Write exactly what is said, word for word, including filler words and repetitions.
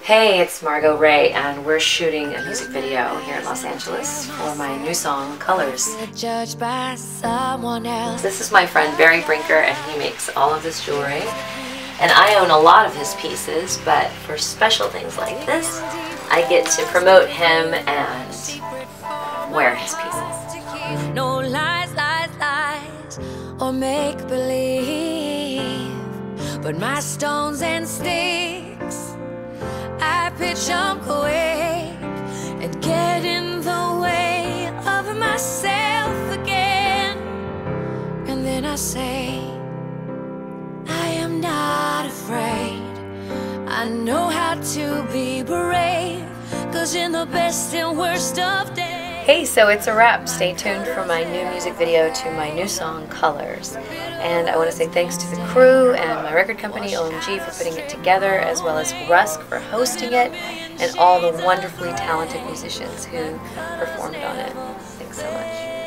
Hey, it's Margot Ray, and we're shooting a music video here in Los Angeles for my new song, Colors. This is my friend Barry Brinker, and he makes all of this jewelry. And I own a lot of his pieces, but for special things like this, I get to promote him and wear his pieces. No lies, lies, lies, or make believe, but my stones and sticks, I pitch them away and get in the way of myself again. And then I say, I am not afraid. I know how to be brave, 'cause in the best and worst of days. Hey, so it's a wrap. Stay tuned for my new music video to my new song, Colors. And I want to say thanks to the crew and my record company, O M G, for putting it together, as well as Rusk for hosting it, and all the wonderfully talented musicians who performed on it. Thanks so much.